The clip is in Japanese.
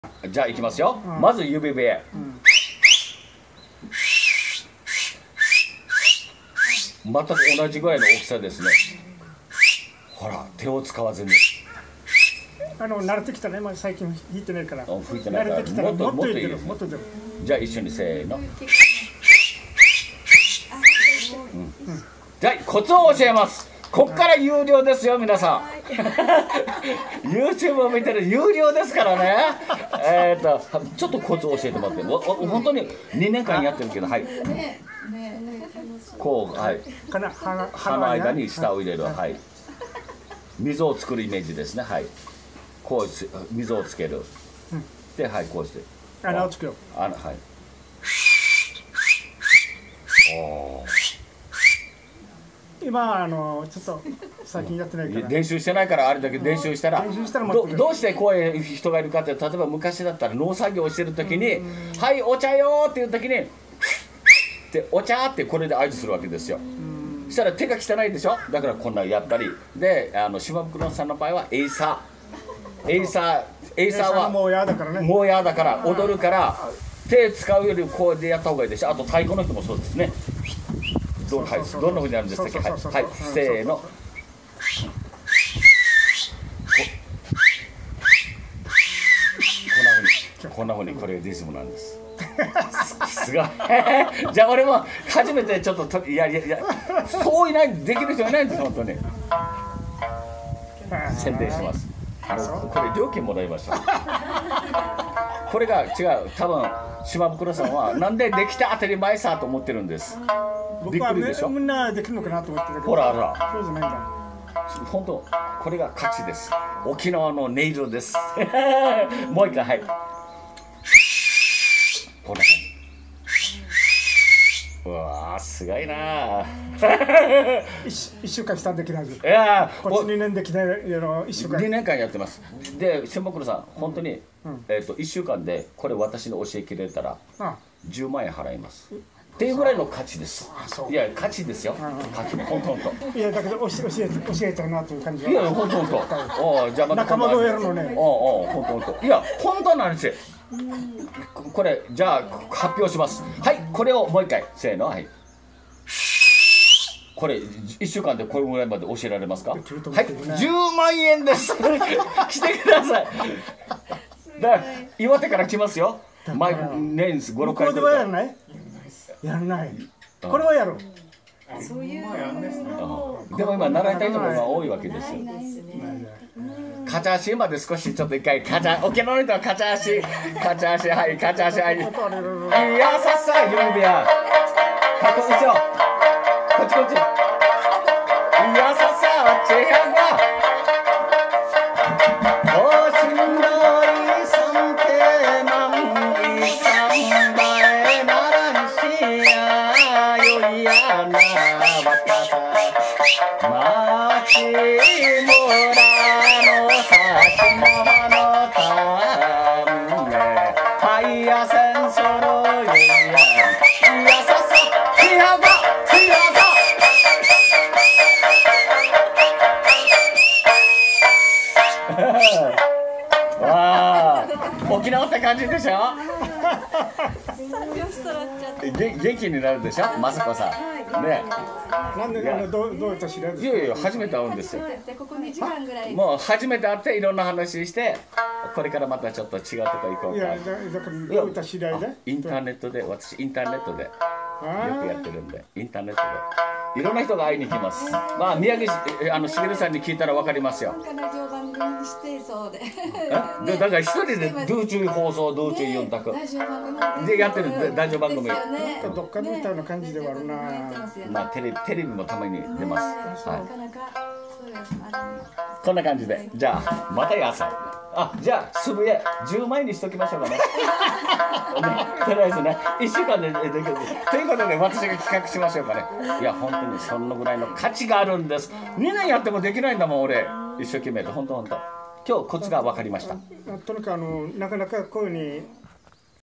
じゃあいきますよ。まず指笛。全く同じぐらいの大きさですね。ほら、手を使わずに。 慣れてきたね、最近弾いてないから。 吹いてないから。 慣れてきたらもっといいです。じゃあ一緒にせーの。じゃあコツを教えます。こっから有料ですよ、皆さん。YouTube を見てる有料ですからね。ちょっとコツを教えてもらって。本当に2年間やってるけど、はい。こう、はい。歯の間に舌を入れる、はい。溝を作るイメージですね、はい。こう溝をつける。で、はい、こうして。 穴をつけよう。 はい。おー。 今ちょっと最近やってないから練習してないからあれだけど練習したらどうしてこういう人がいるかって、例えば昔だったら農作業をしてる時に「はいお茶よ」っていう時に「でお茶」ってこれで合図するわけですよ。そしたら手が汚いでしょ。だからこんなやったりで、島袋さんの場合はエイサーはもうやだからね。 もうやだから踊るから手使うよりこうでやった方がいいでしょ。あと太鼓の人もそうですね。どんなふうになるんですか。はい、せーの。こんなふうにこれリズムなんです。すごい。じゃあ俺も初めてちょっとそういないできる人いないんです本当に。宣伝します。これ料金もらいました。これが違う。多分島袋さんはなんでできた当たり前さと思ってるんです。 僕はみんなできるのかなと思ってたけど。 ほらほら。 そうじゃないんだ。 本当これが勝ちです。沖縄の音色です。もう一回はい。こんな感じ。うわーすごいな。 1週間したんできないず。 いやこっち2年できない1週間。 2年間やってます。で島袋さん本当に1週間でこれ私に教えきれたら10万円払います。っていうぐらいの価値です。いや価値ですよ。価値も本当。 いやだけど教えたいなという感じ。 いや本当。じゃあまた仲間がやるのね。 本当。いや本当なんですよ。これじゃあ発表します。はいこれをもう一回せーのはい。これ1週間でこれぐらいまで教えられますか。はい10万円です。来てください。だから岩手から来ますよ。毎年5、6回。 これではやらない。やらない。これはやる。 そういうのやんですね。 でも今習いたいところが多いわけですよ。カチャ足まで少しちょっと一回沖縄の人はカチャ足はいカチャ足はい。いやさっさ指や。はいこっちよ。こっち。いやさっさあっちやが。わあ、沖縄って感じでしょ。元気になるでしょ、まさこさん。ね。 なんでどうやった知り合いですか。 いや初めて会うんですよ。もう初めて会っていろんな話して、これからまたちょっと違うとこ行こうか。 いやだからどういった知り合いで。 インターネットで私インターネットでよくやってるんで、インターネットでいろんな人が会いに来ます。まあ宮城茂さんに聞いたらわかりますよ。だから一人で道中放送道中4択でやってるラジオ番組。 どっかで見たような感じではあるな。 まあテレビもたまに出ます。はい。こんな感じで、じゃあまたやさん。じゃあ渋谷10万円にしときましょうかね。とりあえずね1週間でできるということで私が企画しましょうかね。いや本当にそのぐらいの価値があるんです。2年やってもできないんだもん俺一生懸命と本当。今日コツが分かりました。 とにかくなかなかこういうふうに